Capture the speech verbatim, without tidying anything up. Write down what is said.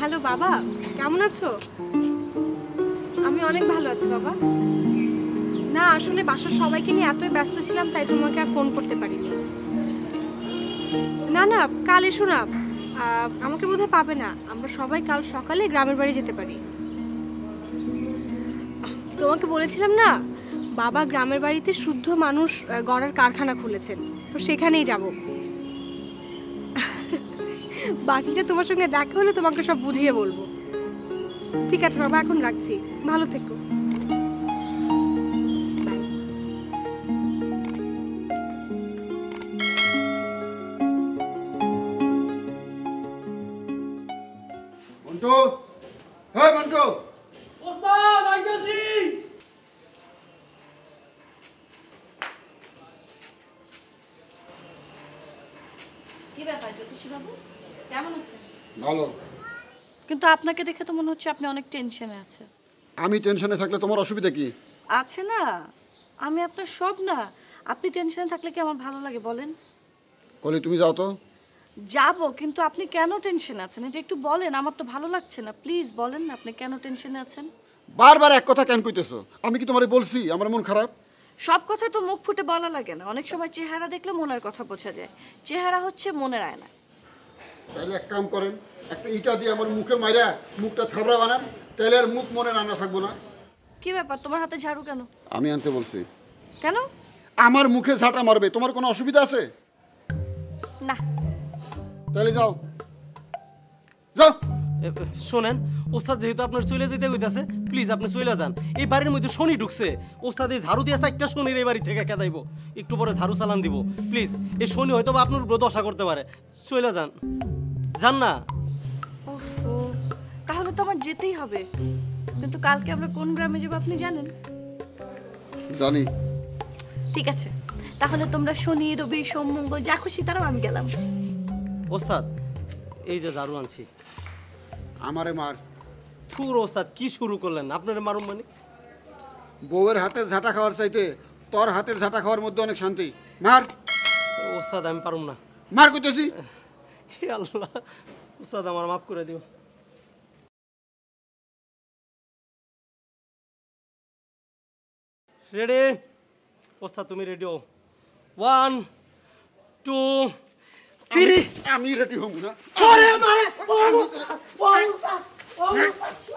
Hello বাবা, কেমন আছো? আমি অনেক ভালো আছি বাবা। না আসলে বাসার সবাইকে নিয়ে এতই ব্যস্ত ছিলাম তাই তোমাকে আর ফোন করতে পারিনি। না না কাল এসো না, আমাকে বোধহয় পাবে না। আমরা সবাই কাল সকালে গ্রামের বাড়ি যেতে পারি। তোমাকে বলেছিলাম না বাবা গ্রামের বাড়িতে শুদ্ধ মানুষ গড়ার কারখানা খুলেছেন, তো সেখানেই যাব। বাকিটা তোমার সঙ্গে দেখা হলে তোমাকে সব বুঝিয়ে বলবো। ঠিক আছে বাবা, এখন রাখছি, ভালো থেকো। মন্টু, হ্যাঁ মন্টু, ওস্তাদ আইতাছি। কি ব্যাপার জ্যোতিষী বাবু, কেমন আছেন? ভালো। কিন্তু আপনাকে দেখে তো মনে হচ্ছে আপনি অনেক টেনশনে আছেন। আমি টেনশনে থাকলে তোমার অসুবিধা কি? আছে না, আমি আপনার সব না। আপনি টেনশনে থাকলে কি আমার ভালো লাগে বলেন? কলি তুমি যাও তো। যাব, কিন্তু আপনি কেন টেনশনে আছেন এটা একটু বলেন, আমার তো ভালো লাগছে না। প্লিজ বলেন না আপনি কেন টেনশনে আছেন। বারবার এক কথা কেন কইতেছো? আমি কি তোমারে বলছি আমার মন খারাপ? সব কথা তো মুখ ফুটে বলা লাগে না, অনেক সময় চেহারা দেখলে মনের কথা বোঝা যায়। চেহারা হচ্ছে মনের আয়না। তাহলে এক কাম করেন, একটা ইটা দিয়ে আমার মুখে মাইরা মুখটা থাবড়া বানান, তাহলে আর মুখ মনে রান্না থাকবো না। কি ব্যাপার, তোমার হাতে ঝাড়ু কেন? আমি আনতে বলছি। কেন? আমার মুখে ঝাঁটা মারবে, তোমার কোনো অসুবিধা আছে? না। তাহলে যাও যাও। শোনেন ওস্তাদ, যেহেতু আপনার চলে যেতে কইতাছে, প্লিজ আপনি চলে যান। এই বাড়ির মধ্যে শনি ঢুকছে। ওস্তাদ এই ঝাড়ু দিয়ে চারটা শনির এই বাড়ি থেকে খেদাইব। একটু পরে ঝাড়ু চালান দিব। প্লিজ, এই শনি হয়তো বা আপনার উপর দশা করতে পারে। চলে যান, যান না। ওহো, তাহলে তো আমার যেতেই হবে। কিন্তু কালকে আমরা কোন গ্রামে যাবো আপনি জানেন? জানি। ঠিক আছে, তাহলে তোমরা শনি রবি সোম মঙ্গল যা খুশি তারাও, আমি গেলাম। ওস্তাদ এই যে ঝাড়ু আনছি। আমারে মার। থুর ওস্তাদ, কি শুরু করলেন? আপনার মারুম মানে? বউয়ের হাতের ঝাঁটা খাওয়ার চাইতে তোর হাতের ঝাঁটা খাওয়ার মধ্যে অনেক শান্তি। মার। ওস্তাদ আমি পারুম না। মার কইতেছি। হে আল্লাহ, ওস্তাদ আমার মাফ করে দিও। রেডি? ওস্তাদ তুমি রেডি হও। One two three. আমি রেডি হব না। ওরে মারে, ও ওস্তাদ, ও ওস্তাদ, ও ওস্তাদ।